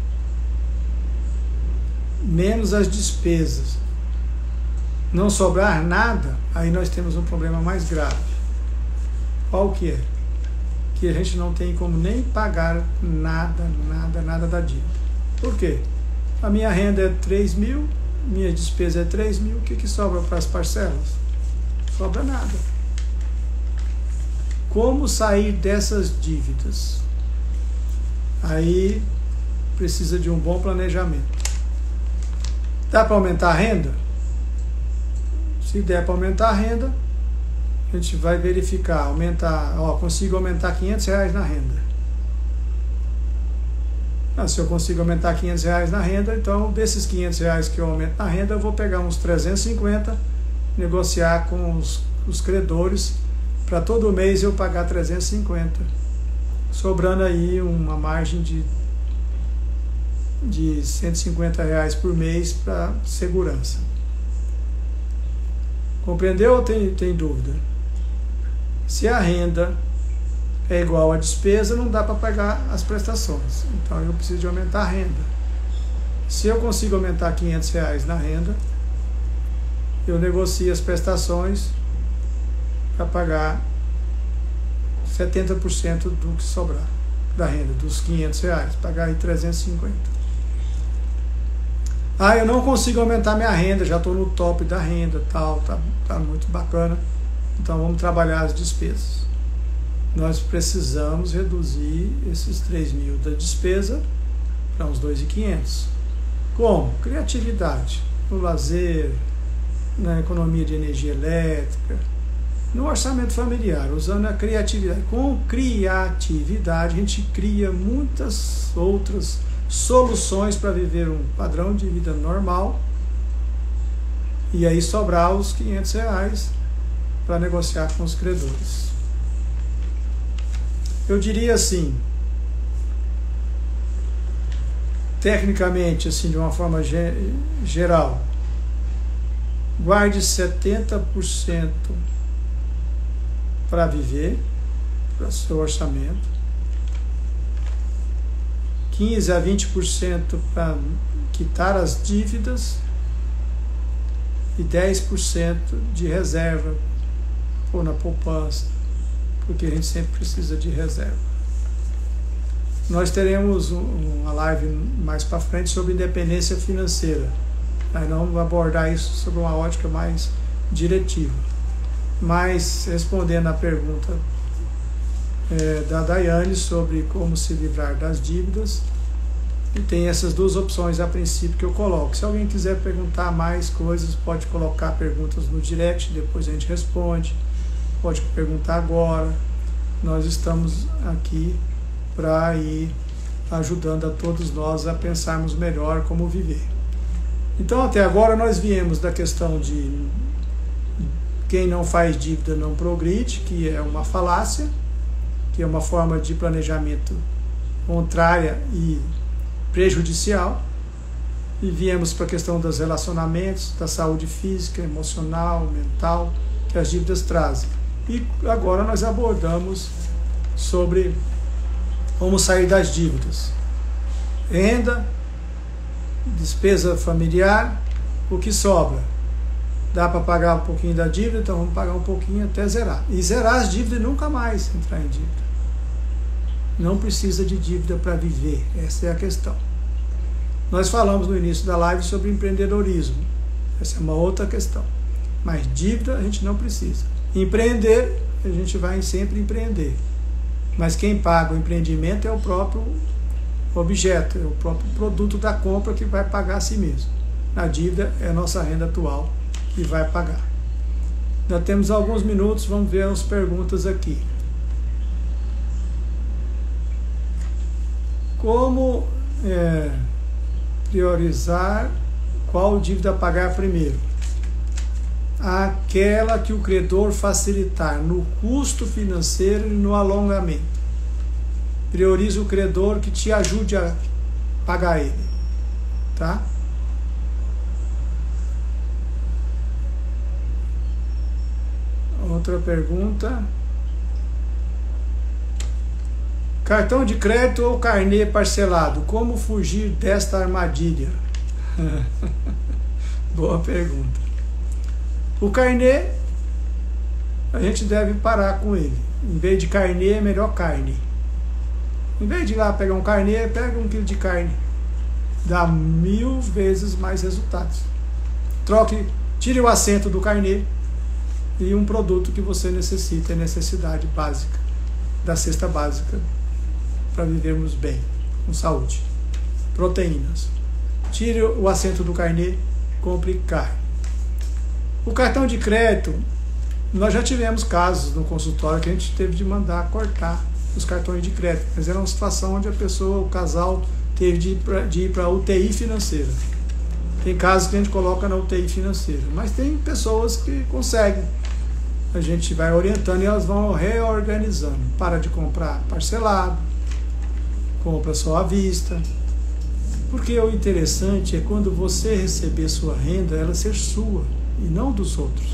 menos as despesas não sobrar nada, aí nós temos um problema mais grave. Qual que é? Que a gente não tem como nem pagar nada, nada, nada da dívida. Por quê? A minha renda é três mil, minha despesa é três mil, o que, que sobra para as parcelas? Sobra nada. Como sair dessas dívidas? Aí precisa de um bom planejamento. Dá para aumentar a renda? Se der para aumentar a renda, a gente vai verificar, aumentar, ó, consigo aumentar quinhentos reais na renda. Ah, se eu consigo aumentar quinhentos reais na renda, então desses quinhentos reais que eu aumento na renda, eu vou pegar uns trezentos e cinquenta, negociar com os, os credores, para todo mês eu pagar trezentos e cinquenta, sobrando aí uma margem de, de cento e cinquenta reais por mês para segurança. Compreendeu ou tem, tem dúvida? Se a renda é igual à despesa, não dá para pagar as prestações. Então eu preciso de aumentar a renda. Se eu consigo aumentar quinhentos reais na renda, eu negocio as prestações para pagar setenta por cento do que sobrar da renda, dos quinhentos reais, pagar aí trezentos e cinquenta. Ah, eu não consigo aumentar minha renda, já estou no top da renda, tal, tá, tá muito bacana. Então vamos trabalhar as despesas. Nós precisamos reduzir esses três mil da despesa para uns dois mil e quinhentos. Como? Criatividade, no lazer, na economia de energia elétrica, no orçamento familiar, usando a criatividade. Com criatividade a gente cria muitas outras soluções para viver um padrão de vida normal e aí sobrar os quinhentos reais para negociar com os credores. Eu diria assim, tecnicamente, assim, de uma forma ge geral, guarde setenta por cento para viver, para seu orçamento, quinze a vinte por cento para quitar as dívidas e dez por cento de reserva ou na poupança, porque a gente sempre precisa de reserva. Nós teremos uma live mais para frente sobre independência financeira. Nós não vamos abordar isso sob uma ótica mais diretiva. Mas, respondendo à pergunta é, da Daiane sobre como se livrar das dívidas, e tem essas duas opções a princípio que eu coloco. Se alguém quiser perguntar mais coisas, pode colocar perguntas no direct, depois a gente responde. Pode perguntar agora. Nós estamos aqui para ir ajudando a todos nós a pensarmos melhor como viver. Então, até agora, nós viemos da questão de quem não faz dívida não progride, que é uma falácia, que é uma forma de planejamento contrária e prejudicial. E viemos para a questão dos relacionamentos, da saúde física, emocional, mental, que as dívidas trazem. E agora nós abordamos sobre como sair das dívidas. Renda, despesa familiar, o que sobra. Dá para pagar um pouquinho da dívida, então vamos pagar um pouquinho até zerar. E zerar as dívidas e nunca mais entrar em dívida. Não precisa de dívida para viver, essa é a questão. Nós falamos no início da live sobre empreendedorismo, essa é uma outra questão. Mas dívida a gente não precisa. Empreender, a gente vai sempre empreender. Mas quem paga o empreendimento é o próprio objeto, é o próprio produto da compra que vai pagar a si mesmo. A dívida é a nossa renda atual que vai pagar. Já temos alguns minutos, vamos ver as perguntas aqui. Como é, priorizar qual dívida pagar primeiro? Aquela que o credor facilitar no custo financeiro e no alongamento. Priorize o credor que te ajude a pagar ele, tá? Outra pergunta. Cartão de crédito ou carnê parcelado? Como fugir desta armadilha? Boa pergunta. O carnê, a gente deve parar com ele. Em vez de carnê, é melhor carne. Em vez de ir lá pegar um carnê, pega um quilo de carne. Dá mil vezes mais resultados. Troque, tire o assento do carnê e um produto que você necessita, é necessidade básica, da cesta básica, para vivermos bem, com saúde. Proteínas. Tire o assento do carnê, compre carne. O cartão de crédito, Nós já tivemos casos no consultório que a gente teve de mandar cortar os cartões de crédito, mas era uma situação onde a pessoa, o casal, teve de ir para a U T I financeira. Tem casos que a gente coloca na U T I financeira, mas tem pessoas que conseguem. A gente vai orientando e elas vão reorganizando. Para de comprar parcelado, compra só à vista. Porque o interessante é quando você receber sua renda, ela ser sua e não dos outros.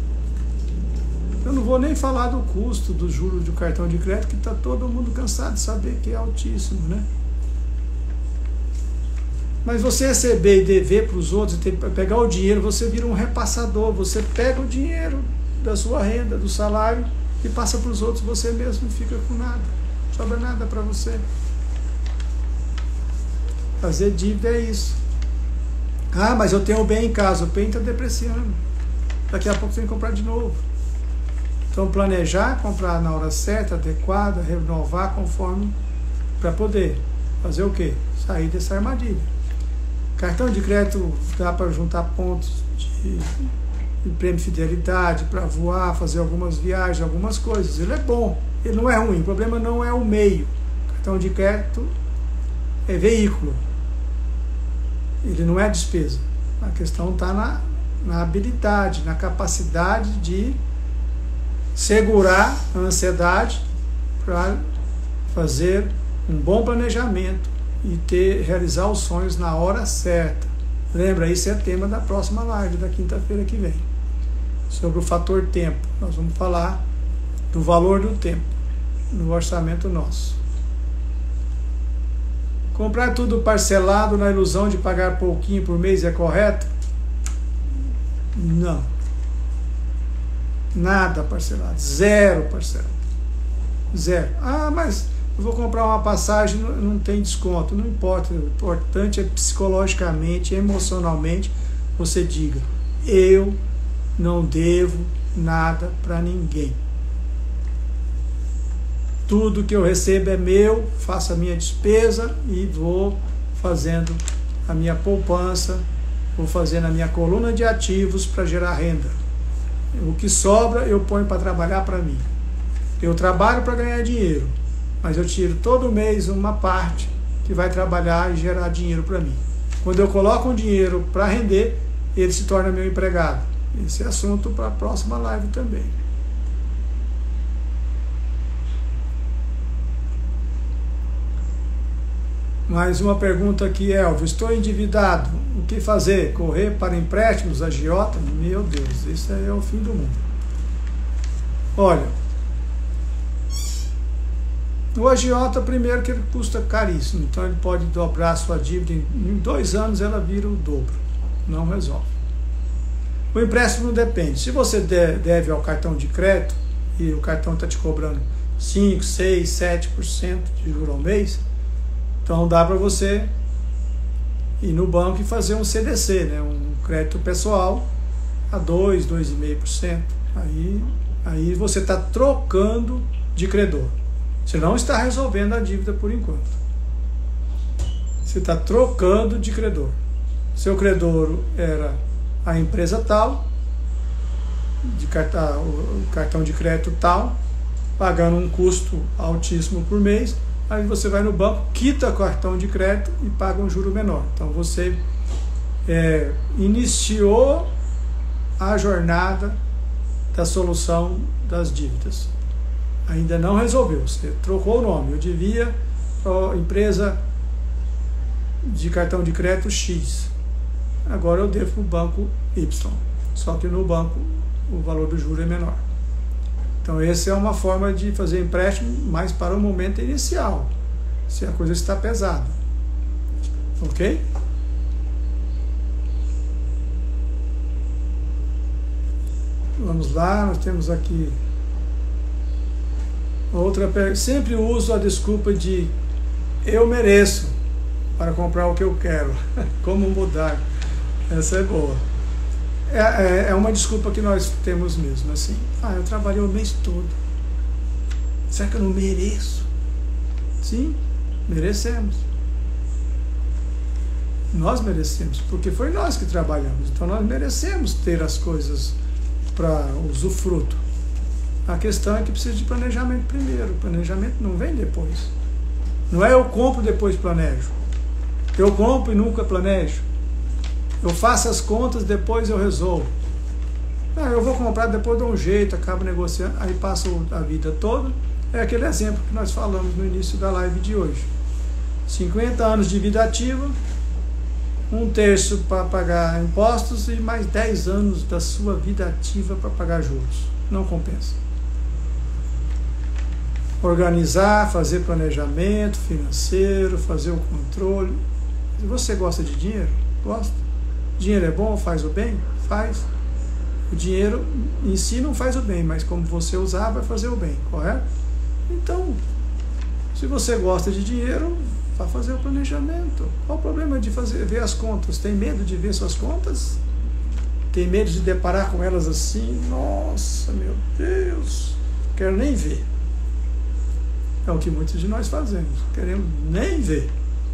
Eu não vou nem falar do custo do juros do cartão de crédito, que está todo mundo cansado de saber que é altíssimo, né? Mas você receber e dever para os outros, ter, pegar o dinheiro, você vira um repassador. Você pega o dinheiro da sua renda, do salário, e passa para os outros, você mesmo fica com nada. Não sobra nada para você. Fazer dívida é isso. Ah, mas eu tenho o bem em casa. O bem está depreciando. Daqui a pouco você tem que comprar de novo. Então planejar, comprar na hora certa, adequada, renovar conforme, para poder fazer o quê? Sair dessa armadilha. Cartão de crédito dá para juntar pontos de, de prêmio fidelidade, para voar, fazer algumas viagens, algumas coisas. Ele é bom, ele não é ruim. O problema não é o meio. Cartão de crédito é veículo. Ele não é despesa. A questão está na, na habilidade, na capacidade de segurar a ansiedade para fazer um bom planejamento e ter, realizar os sonhos na hora certa. Lembra, isso é tema da próxima live, da quinta-feira que vem. Sobre o fator tempo. Nós vamos falar do valor do tempo no orçamento nosso. Comprar tudo parcelado na ilusão de pagar pouquinho por mês é correto? Não. Nada parcelado. Zero parcelado. Zero. Ah, mas eu vou comprar uma passagem, não, não tem desconto. Não importa. O importante é psicologicamente, emocionalmente, você diga: eu não devo nada para ninguém. Tudo que eu recebo é meu, faço a minha despesa e vou fazendo a minha poupança, vou fazendo a minha coluna de ativos para gerar renda. O que sobra eu ponho para trabalhar para mim. Eu trabalho para ganhar dinheiro, mas eu tiro todo mês uma parte que vai trabalhar e gerar dinheiro para mim. Quando eu coloco um dinheiro para render, ele se torna meu empregado. Esse é assunto para a próxima live também. Mais uma pergunta aqui, Elvio. Estou endividado. O que fazer? Correr para empréstimos, agiota? Meu Deus, isso aí é o fim do mundo. Olha, o agiota, primeiro que ele custa caríssimo. Então ele pode dobrar a sua dívida. Em dois anos ela vira o dobro. Não resolve. O empréstimo não depende. Se você deve ao cartão de crédito e o cartão está te cobrando cinco, seis, sete por cento de juros ao mês, então dá para você ir no banco e fazer um C D C, né? Um crédito pessoal a dois, dois vírgula cinco por cento. Aí, aí você está trocando de credor. Você não está resolvendo a dívida por enquanto. Você está trocando de credor. Seu credor era a empresa tal, de cartão, o cartão de crédito tal, pagando um custo altíssimo por mês. Aí você vai no banco, quita o cartão de crédito e paga um juro menor. Então você é, iniciou a jornada da solução das dívidas. Ainda não resolveu, você trocou o nome. Eu devia a empresa de cartão de crédito X. Agora eu devo para o banco Y. Só que no banco o valor do juro é menor. Então essa é uma forma de fazer empréstimo, mas para o momento inicial, se a coisa está pesada. Ok? Vamos lá, nós temos aqui outra pergunta. Sempre uso a desculpa de eu mereço para comprar o que eu quero. Como mudar? Essa é boa. É, é, é uma desculpa que nós temos mesmo, assim. Ah, eu trabalhei o mês todo. Será que eu não mereço? Sim, merecemos. Nós merecemos, porque foi nós que trabalhamos. Então nós merecemos ter as coisas para usufruto. A questão é que precisa de planejamento primeiro. O planejamento não vem depois. Não é eu compro depois planejo. Eu compro e nunca planejo. Eu faço as contas, depois eu resolvo. Ah, eu vou comprar, depois dou um jeito, acabo negociando, aí passo a vida toda. É aquele exemplo que nós falamos no início da live de hoje. cinquenta anos de vida ativa, um terço para pagar impostos e mais dez anos da sua vida ativa para pagar juros. Não compensa. Organizar, fazer planejamento financeiro, fazer o controle. Se você gosta de dinheiro, gosta. Dinheiro é bom, faz o bem? Faz. O dinheiro em si não faz o bem, mas como você usar, vai fazer o bem, correto? Então, se você gosta de dinheiro, vá fazer o planejamento. Qual o problema de fazer, ver as contas? Tem medo de ver suas contas? Tem medo de deparar com elas assim? Nossa, meu Deus, quero nem ver. É o que muitos de nós fazemos, queremos nem ver.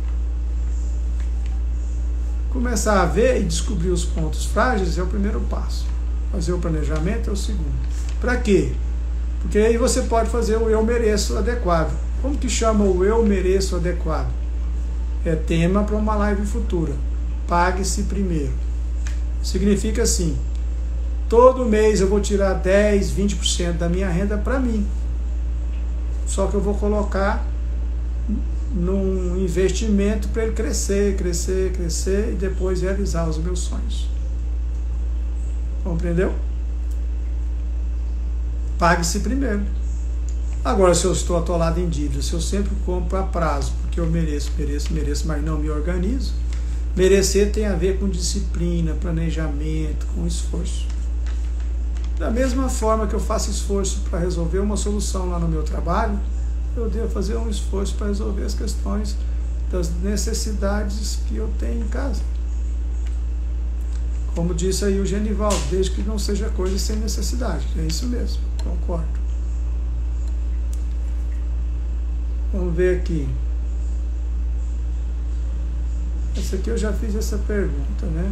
Começar a ver e descobrir os pontos frágeis é o primeiro passo. Fazer o planejamento é o segundo. Para quê? Porque aí você pode fazer o eu mereço adequado. Como que chama o eu mereço adequado? É tema para uma live futura. Pague-se primeiro. Significa assim, todo mês eu vou tirar dez, vinte por cento da minha renda para mim. Só que eu vou colocar num investimento para ele crescer, crescer, crescer e depois realizar os meus sonhos. Compreendeu? Pague-se primeiro. Agora, se eu estou atolado em dívida, se eu sempre compro a prazo, porque eu mereço, mereço, mereço, mas não me organizo, merecer tem a ver com disciplina, planejamento, com esforço. Da mesma forma que eu faço esforço para resolver uma solução lá no meu trabalho, eu devo fazer um esforço para resolver as questões das necessidades que eu tenho em casa. Como disse aí o Genivaldo, desde que não seja coisa sem necessidade. É isso mesmo, concordo. Vamos ver aqui. Essa aqui eu já fiz essa pergunta, né?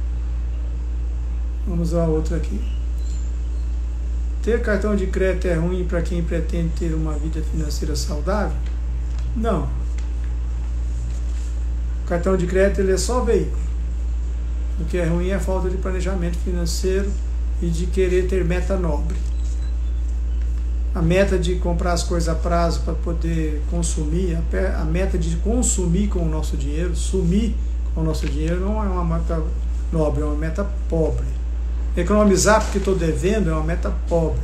Vamos a outra aqui. Ter cartão de crédito é ruim para quem pretende ter uma vida financeira saudável? Não. O cartão de crédito ele é só veículo. O que é ruim é a falta de planejamento financeiro e de querer ter meta nobre. A meta de comprar as coisas a prazo para poder consumir, a meta de consumir com o nosso dinheiro, sumir com o nosso dinheiro, não é uma meta nobre, é uma meta pobre. Economizar porque estou devendo é uma meta pobre.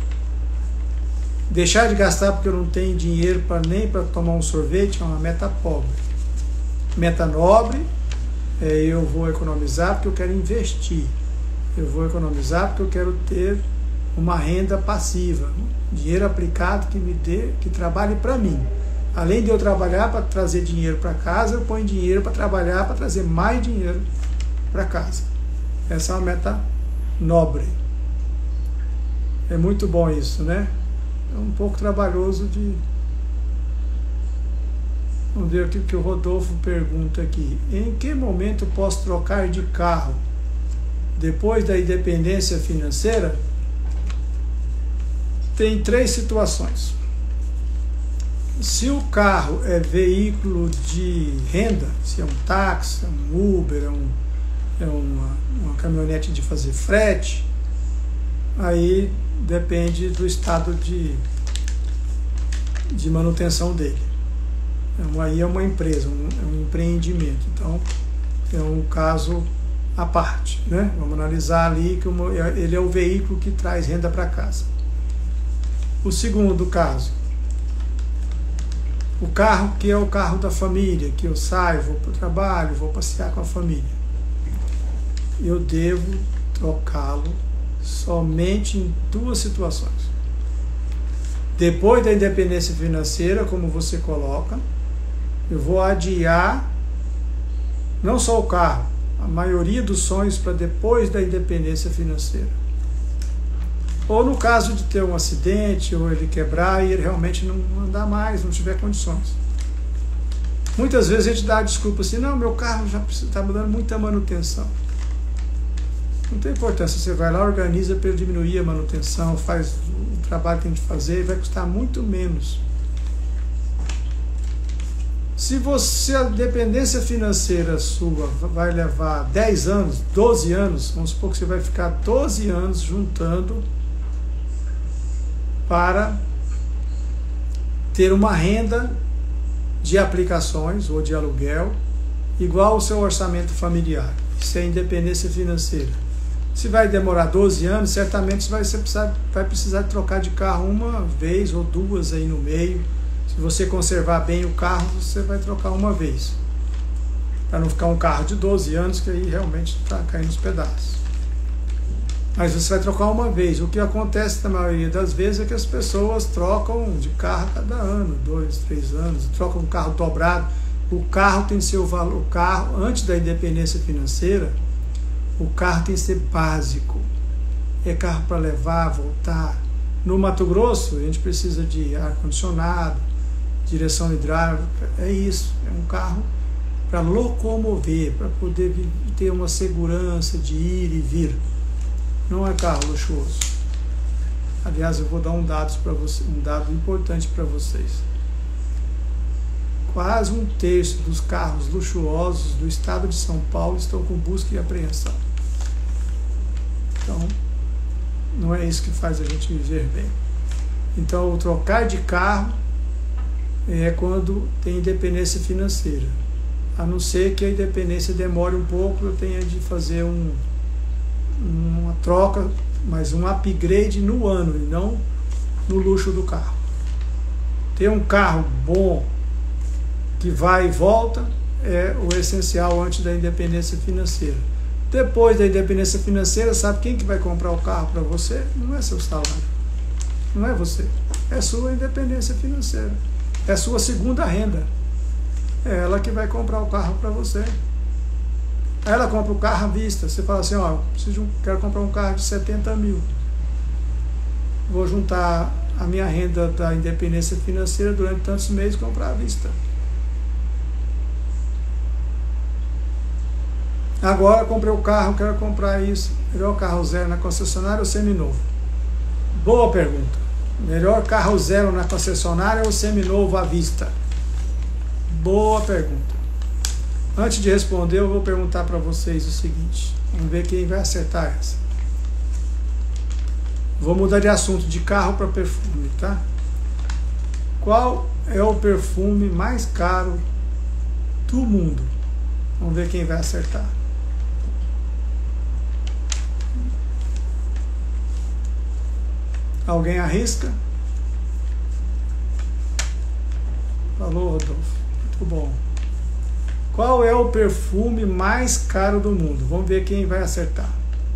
Deixar de gastar porque eu não tenho dinheiro pra, nem para tomar um sorvete é uma meta pobre. Meta nobre é eu vou economizar porque eu quero investir. Eu vou economizar porque eu quero ter uma renda passiva, dinheiro aplicado que me dê, que trabalhe para mim. Além de eu trabalhar para trazer dinheiro para casa, eu ponho dinheiro para trabalhar para trazer mais dinheiro para casa. Essa é uma meta nobre. É muito bom isso, né? É um pouco trabalhoso de... Vamos ver o que o Rodolfo pergunta aqui. Em que momento posso trocar de carro? Depois da independência financeira? Tem três situações. Se o carro é veículo de renda, se é um táxi, é um Uber, é, um, é uma, uma caminhonete de fazer frete, aí depende do estado de, de manutenção dele. Então, aí é uma empresa, um, é um empreendimento. Então, é um caso à parte, né? Vamos analisar ali que uma, ele é o veículo que traz renda para casa. O segundo caso, o carro que é o carro da família, que eu saio, vou para o trabalho, vou passear com a família. Eu devo trocá-lo somente em duas situações. Depois da independência financeira, como você coloca, eu vou adiar não só o carro, a maioria dos sonhos para depois da independência financeira. Ou no caso de ter um acidente, ou ele quebrar e ele realmente não andar mais, não tiver condições. Muitas vezes a gente dá a desculpa assim, não, meu carro já está dando muita manutenção. Não tem importância, você vai lá, organiza para ele diminuir a manutenção, faz o trabalho que tem que fazer e vai custar muito menos. Se você, a dependência financeira sua vai levar dez anos, doze anos, vamos supor que você vai ficar doze anos juntando para ter uma renda de aplicações ou de aluguel igual ao seu orçamento familiar. Isso é independência financeira. Se vai demorar doze anos, certamente você vai, você precisar, vai precisar trocar de carro uma vez ou duas aí no meio. Se você conservar bem o carro, você vai trocar uma vez. Para não ficar um carro de doze anos, que aí realmente está caindo os pedaços. Mas você vai trocar uma vez. O que acontece na maioria das vezes é que as pessoas trocam de carro a cada ano, dois, três anos, trocam um carro dobrado. O carro tem seu valor. O carro, antes da independência financeira, o carro tem que ser básico. É carro para levar, voltar. No Mato Grosso, a gente precisa de ar-condicionado, direção hidráulica, é isso. É um carro para locomover, para poder ter uma segurança de ir e vir. Não é carro luxuoso. Aliás, eu vou dar um dado, para você, um dado importante para vocês. Quase um terço dos carros luxuosos do estado de São Paulo estão com busca e apreensão. Então, não é isso que faz a gente viver bem. Então, o trocar de carro é quando tem independência financeira. A não ser que a independência demore um pouco, eu tenha de fazer um, uma troca, mas um upgrade no ano e não no luxo do carro. Ter um carro bom que vai e volta é o essencial antes da independência financeira. Depois da independência financeira, sabe quem que vai comprar o carro para você? Não é seu salário, não é você, é sua independência financeira, é sua segunda renda. É ela que vai comprar o carro para você. Ela compra o carro à vista. Você fala assim, ó, preciso, quero comprar um carro de setenta mil. Vou juntar a minha renda da independência financeira durante tantos meses e comprar à vista. Agora comprei o carro, quero comprar isso. Melhor carro zero na concessionária ou seminovo? Boa pergunta. Melhor carro zero na concessionária ou seminovo à vista? Boa pergunta. Antes de responder, eu vou perguntar para vocês o seguinte. Vamos ver quem vai acertar essa. Vou mudar de assunto de carro para perfume, tá? Qual é o perfume mais caro do mundo? Vamos ver quem vai acertar. Alguém arrisca? Falou, Rodolfo. Muito bom. Qual é o perfume mais caro do mundo? Vamos ver quem vai acertar.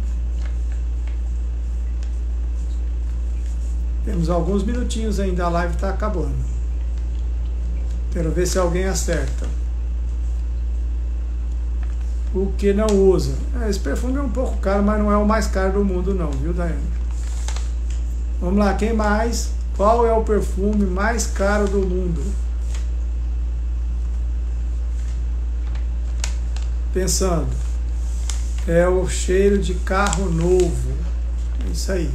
Temos alguns minutinhos ainda, a live está acabando. Quero ver se alguém acerta. O que não usa? É, esse perfume é um pouco caro, mas não é o mais caro do mundo não, viu, Daiane? Vamos lá, quem mais? Qual é o perfume mais caro do mundo? Pensando. É o cheiro de carro novo. É isso aí.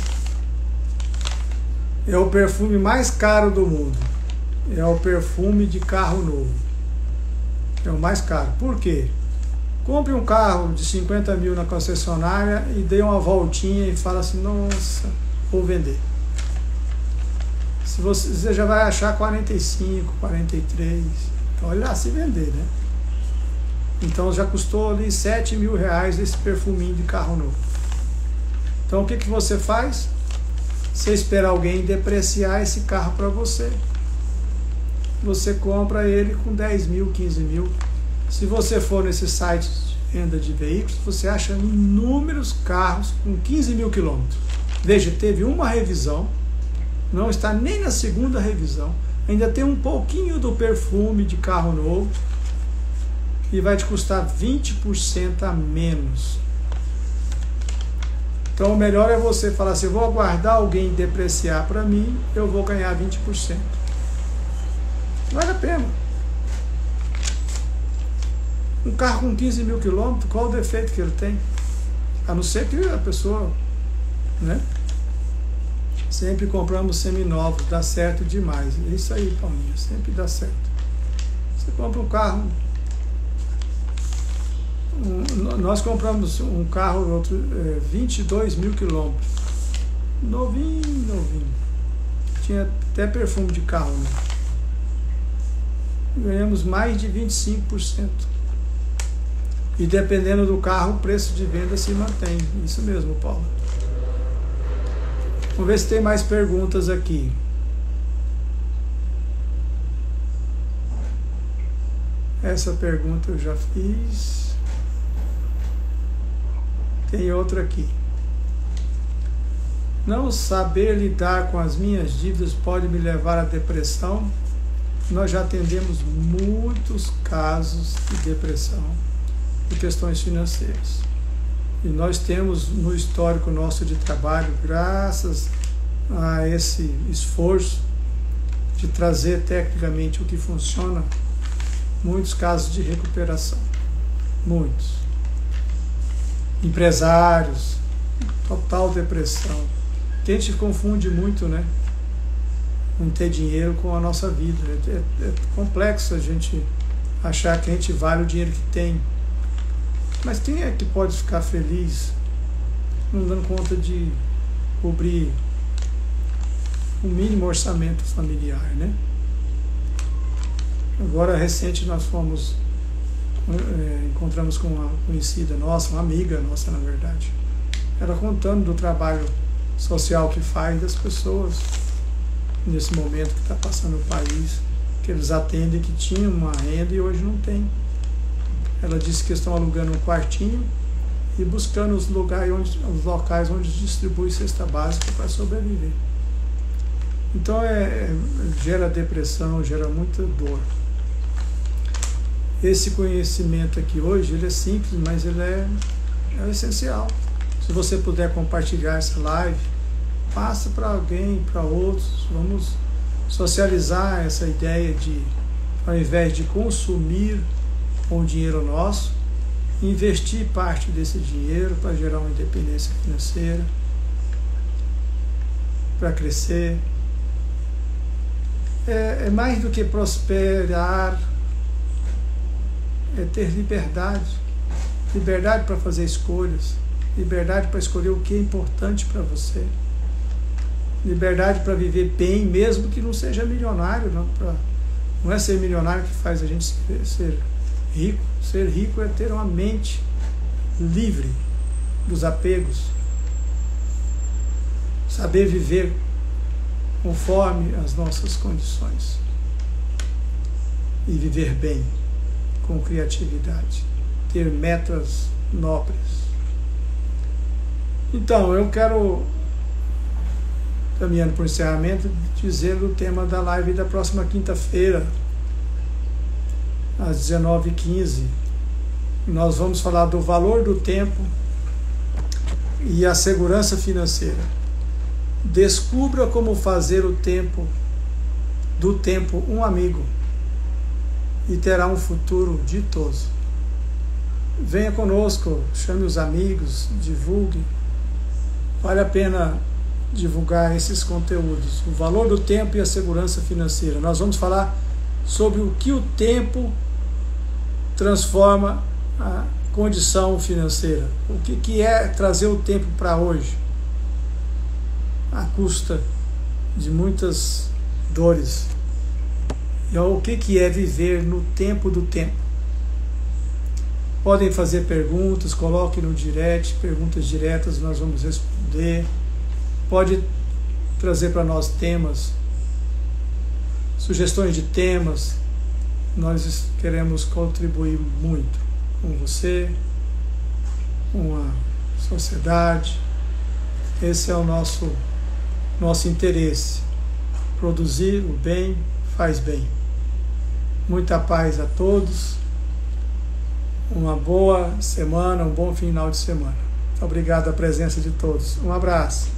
É o perfume mais caro do mundo. É o perfume de carro novo. É o mais caro. Por quê? Compre um carro de cinquenta mil na concessionária e dê uma voltinha e fala assim, nossa, vou vender. Se você, você já vai achar quarenta e cinco, quarenta e três. Então, olha lá, se vender, né? Então já custou ali sete mil reais esse perfuminho de carro novo. Então o que, que você faz? Você espera alguém depreciar esse carro para você. Você compra ele com dez mil, quinze mil. Se você for nesse site de venda de veículos, você acha inúmeros carros com quinze mil quilômetros. Veja, teve uma revisão, não está nem na segunda revisão, ainda tem um pouquinho do perfume de carro novo e vai te custar vinte por cento a menos. Então o melhor é você falar assim, vou aguardar alguém depreciar para mim, eu vou ganhar vinte por cento. Vale a pena. Um carro com quinze mil quilômetros, qual o defeito que ele tem? A não ser que a pessoa, né, Sempre compramos seminovos, dá certo demais. É isso aí, Paulinha, sempre dá certo. Você compra um carro... Um, nós compramos um carro, outro, é, vinte e dois mil quilômetros. Novinho, novinho. Tinha até perfume de carro, né? Ganhamos mais de vinte e cinco por cento. E dependendo do carro, o preço de venda se mantém. Isso mesmo, Paulo. Vamos ver se tem mais perguntas aqui. Essa pergunta eu já fiz. Tem outra aqui. Não saber lidar com as minhas dívidas pode me levar à depressão? Nós já atendemos muitos casos de depressão e questões financeiras. E nós temos no histórico nosso de trabalho, graças a esse esforço de trazer tecnicamente o que funciona, muitos casos de recuperação. Muitos. Empresários, total depressão. A gente confunde muito, né? Não ter dinheiro com a nossa vida. É, é, é complexo a gente achar que a gente vale o dinheiro que tem. Mas quem é que pode ficar feliz não dando conta de cobrir o mínimo orçamento familiar, né? Agora, recente, nós fomos, é, encontramos com uma conhecida nossa, uma amiga nossa, na verdade. Ela contando do trabalho social que faz das pessoas nesse momento que está passando o país, que eles atendem, que tinham uma renda e hoje não tem. Ela disse que estão alugando um quartinho e buscando os locais onde, os locais onde distribui cesta básica para sobreviver. Então é, é, gera depressão, gera muita dor. Esse conhecimento aqui hoje, ele é simples, mas ele é, é essencial. Se você puder compartilhar essa live, passa para alguém, para outros. Vamos socializar essa ideia de, ao invés de consumir com o dinheiro nosso, investir parte desse dinheiro para gerar uma independência financeira, para crescer. É, é mais do que prosperar, é ter liberdade. Liberdade para fazer escolhas, liberdade para escolher o que é importante para você, liberdade para viver bem, mesmo que não seja milionário. Não, pra, não é ser milionário que faz a gente ser, ser rico. Ser rico é ter uma mente livre dos apegos, saber viver conforme as nossas condições e viver bem, com criatividade, ter metas nobres. Então, eu quero, caminhando para o encerramento, dizer o tema da live da próxima quinta-feira, às dezenove e quinze. Nós vamos falar do valor do tempo e a segurança financeira. Descubra como fazer o tempo do tempo um amigo e terá um futuro ditoso. Venha conosco, chame os amigos, divulgue. Vale a pena divulgar esses conteúdos. O valor do tempo e a segurança financeira. Nós vamos falar sobre o que o tempo transforma a condição financeira. O que, que é trazer o tempo para hoje, à custa de muitas dores. E o que, que é viver no tempo do tempo. Podem fazer perguntas, coloque no direct, perguntas diretas, nós vamos responder. Pode trazer para nós temas, sugestões de temas. Nós queremos contribuir muito com você, com a sociedade. Esse é o nosso, nosso interesse. Produzir o bem faz bem. Muita paz a todos. Uma boa semana, um bom final de semana. Obrigado a presença de todos. Um abraço.